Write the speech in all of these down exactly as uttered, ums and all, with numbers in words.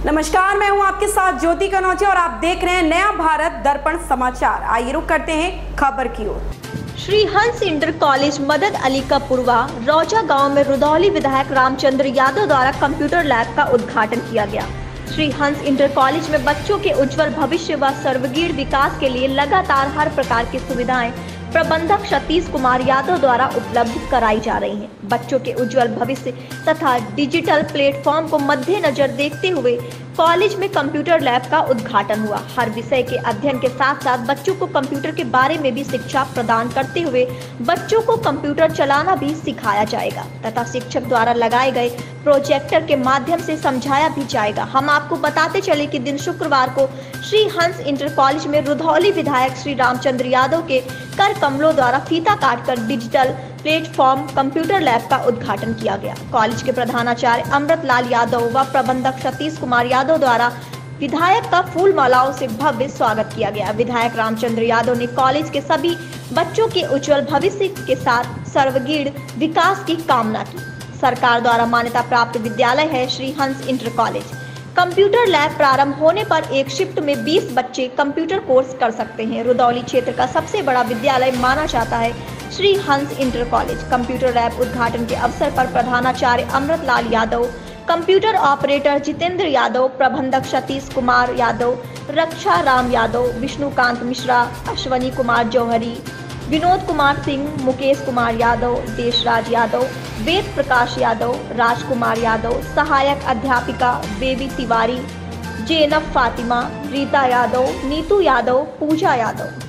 नमस्कार, मैं हूं आपके साथ ज्योति कनौजे और आप देख रहे हैं नया भारत दर्पण समाचार। आइए रुक करते हैं खबर की ओर। श्री हंस इंटर कॉलेज मदद अली का पूर्वा रौजा गांव में रुधौली विधायक रामचंद्र यादव द्वारा कंप्यूटर लैब का उद्घाटन किया गया। श्री हंस इंटर कॉलेज में बच्चों के उज्जवल भविष्य व सर्वगीण विकास के लिए लगातार हर प्रकार की सुविधाएं प्रबंधक सतीश कुमार यादव द्वारा उपलब्ध कराई जा रही हैं। बच्चों के उज्जवल भविष्य तथा डिजिटल प्लेटफॉर्म को मद्देनजर देखते हुए कॉलेज में कंप्यूटर लैब का उद्घाटन हुआ। हर विषय के अध्ययन के साथ साथ बच्चों को कंप्यूटर के बारे में भी शिक्षा प्रदान करते हुए बच्चों को कंप्यूटर चलाना भी सिखाया जाएगा तथा शिक्षक द्वारा लगाए गए प्रोजेक्टर के माध्यम से समझाया भी जाएगा। हम आपको बताते चले कि दिन शुक्रवार को श्री हंस इंटर कॉलेज में रुधौली विधायक श्री रामचंद्र यादव के कर कमलों द्वारा फीता काटकर डिजिटल प्लेटफॉर्म कंप्यूटर लैब का उद्घाटन किया गया। कॉलेज के प्रधानाचार्य अमृत लाल यादव व प्रबंधक सतीश कुमार यादव द्वारा विधायक का फूल मालाओं से भव्य स्वागत किया गया। विधायक रामचंद्र यादव ने कॉलेज के सभी बच्चों के उज्जवल भविष्य के साथ सर्वगीण विकास की कामना की। सरकार द्वारा मान्यता प्राप्त विद्यालय है Shri Hans inter college. Computer lab प्रारंभ होने पर एक शिफ्ट में बीस बच्चे कंप्यूटर कोर्स कर सकते हैं। रुधौली क्षेत्र का सबसे बड़ा विद्यालय माना जाता है Shri Hans inter college. Computer lab उद्घाटन के अवसर पर प्रधानाचार्य अमृत लाल यादव, कंप्यूटर ऑपरेटर जितेंद्र यादव, प्रबंधक सतीश कुमार यादव, रक्षा राम यादव, विष्णुकांत मिश्रा, अश्वनी कुमार जौहरी, विनोद कुमार सिंह, मुकेश कुमार यादव, देशराज यादव, वेद प्रकाश यादव, राजकुमार यादव, सहायक अध्यापिका बेबी तिवारी, जेनब फातिमा, रीता यादव, नीतू यादव, पूजा यादव।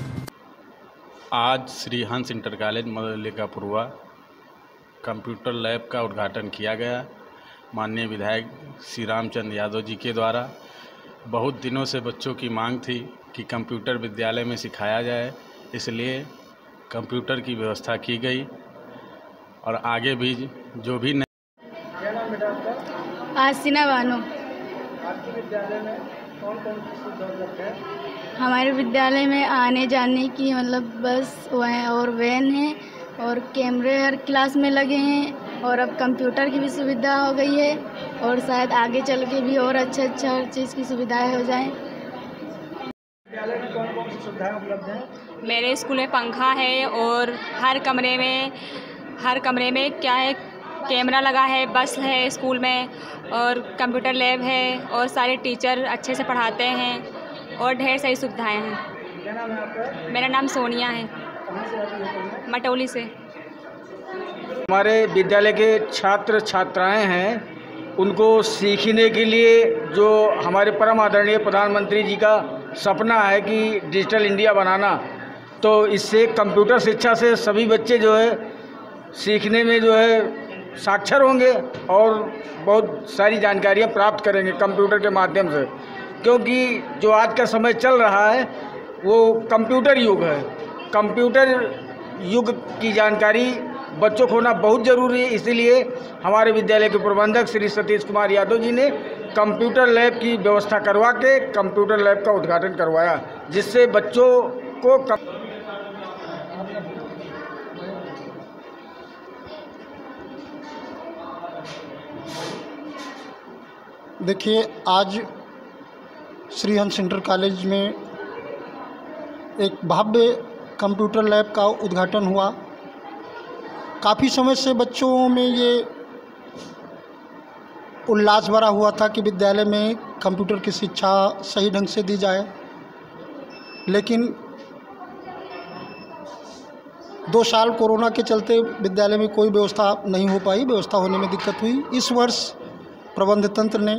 आज श्री हंस इंटर कॉलेज मदद अली का पूर्वा कंप्यूटर लैब का उद्घाटन किया गया। माननीय विधायक श्री रामचंद्र यादव जी के द्वारा बहुत दिनों से बच्चों की मांग थी कि कंप्यूटर विद्यालय में सिखाया जाए, इसलिए कंप्यूटर की व्यवस्था की गई और आगे भी जो भी क्या नाम बेटा आपका? आसिना बानो। आपके विद्यालय में कौन कौन सी सुविधा उपलब्ध है? हमारे विद्यालय में आने जाने की मतलब बस वह और वैन है और कैमरे हर क्लास में लगे हैं और अब कंप्यूटर की भी सुविधा हो गई है और शायद आगे चल के भी और अच्छा अच्छा हर चीज़ की सुविधाएं हो जाएं। विद्यालय में कौन कौन सी सुविधाएं उपलब्ध हैं? मेरे स्कूल में पंखा है और हर कमरे में हर कमरे में क्या है कैमरा लगा है, बस है स्कूल में और कंप्यूटर लैब है और सारे टीचर अच्छे से पढ़ाते हैं और ढेर सारी सुविधाएं हैं। क्या नाम है आपका? मेरा नाम सोनिया है, कहाँ से आती है? मटौली से। हमारे विद्यालय के छात्र छात्राएं हैं, उनको सीखने के लिए जो हमारे परम आदरणीय प्रधानमंत्री जी का सपना है कि डिजिटल इंडिया बनाना, तो इससे कंप्यूटर शिक्षा से सभी बच्चे जो है सीखने में जो है साक्षर होंगे और बहुत सारी जानकारियां प्राप्त करेंगे कंप्यूटर के माध्यम से, क्योंकि जो आज का समय चल रहा है वो कंप्यूटर युग है। कंप्यूटर युग की जानकारी बच्चों को होना बहुत ज़रूरी है, इसीलिए हमारे विद्यालय के प्रबंधक श्री सतीश कुमार यादव जी ने कंप्यूटर लैब की व्यवस्था करवा के कंप्यूटर लैब का उद्घाटन करवाया, जिससे बच्चों को कम... देखिए, आज श्री हंस इंटर कॉलेज में एक भव्य कंप्यूटर लैब का उद्घाटन हुआ। काफ़ी समय से बच्चों में ये उल्लास भरा हुआ था कि विद्यालय में कंप्यूटर की शिक्षा सही ढंग से दी जाए, लेकिन दो साल कोरोना के चलते विद्यालय में कोई व्यवस्था नहीं हो पाई, व्यवस्था होने में दिक्कत हुई। इस वर्ष प्रबंध तंत्र ने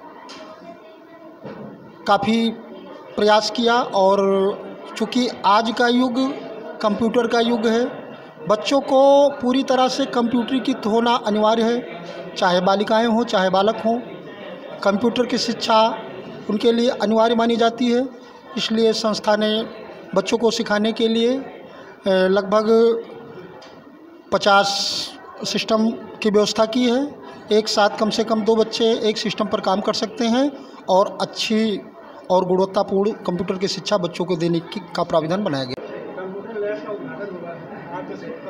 काफ़ी प्रयास किया और चूँकि आज का युग कंप्यूटर का युग है, बच्चों को पूरी तरह से कंप्यूटरीकृत होना अनिवार्य है, चाहे बालिकाएं हों चाहे बालक हों। कंप्यूटर की शिक्षा उनके लिए अनिवार्य मानी जाती है, इसलिए संस्था ने बच्चों को सिखाने के लिए लगभग पचास सिस्टम की व्यवस्था की है। एक साथ कम से कम दो बच्चे एक सिस्टम पर काम कर सकते हैं और अच्छी और गुणवत्तापूर्ण कंप्यूटर की शिक्षा बच्चों को देने की का प्राविधान बनाया गया।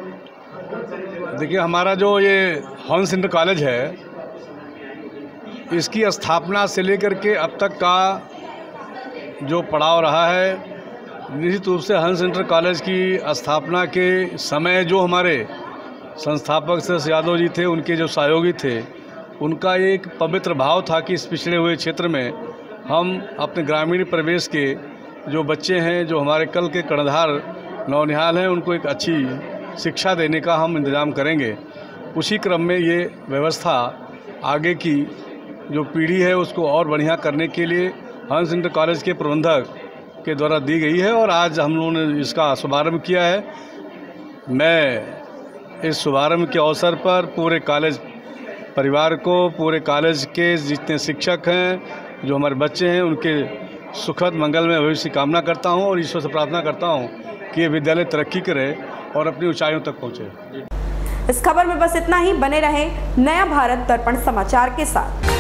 देखिए, हमारा जो ये हंस इंटर कॉलेज है, इसकी स्थापना से लेकर के अब तक का जो पड़ाव रहा है, निश्चित रूप से हंस इंटर कॉलेज की स्थापना के समय जो हमारे संस्थापक सर यादव जी थे, उनके जो सहयोगी थे, उनका एक पवित्र भाव था कि इस पिछड़े हुए क्षेत्र में हम अपने ग्रामीण प्रदेश के जो बच्चे हैं, जो हमारे कल के कर्णधार नौनिहाल हैं, उनको एक अच्छी शिक्षा देने का हम इंतज़ाम करेंगे। उसी क्रम में ये व्यवस्था आगे की जो पीढ़ी है उसको और बढ़िया करने के लिए हंस इंटर कॉलेज के प्रबंधक के द्वारा दी गई है और आज हम लोगों ने इसका शुभारंभ किया है। मैं इस शुभारंभ के अवसर पर पूरे कॉलेज परिवार को, पूरे कॉलेज के जितने शिक्षक हैं, जो हमारे बच्चे हैं, उनके सुखद मंगलमय भविष्य की कामना करता हूं और ईश्वर से प्रार्थना करता हूं कि ये विद्यालय तरक्की करे और अपनी ऊंचाइयों तक पहुंचे। इस खबर में बस इतना ही। बने रहें नया भारत दर्पण समाचार के साथ।